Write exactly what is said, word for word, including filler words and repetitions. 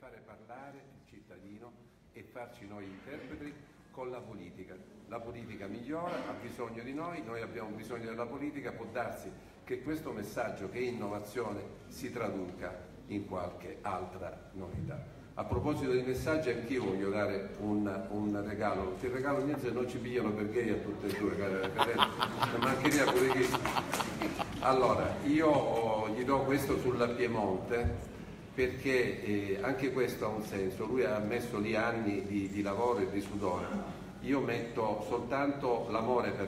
fare parlare il cittadino e farci noi interpreti con la politica. La politica migliora, ha bisogno di noi, noi abbiamo bisogno della politica, può darsi che questo messaggio che è innovazione si traduca in qualche altra novità. A proposito dei messaggi, anch'io voglio dare un, un regalo, il regalo niente, non ci pigliano per gay a tutte e due, per mancheria pure chi. Allora, io oh, gli do questo sulla Piemonte, perché eh, anche questo ha un senso, lui ha messo lì anni di, di lavoro e di sudore, io metto soltanto l'amore per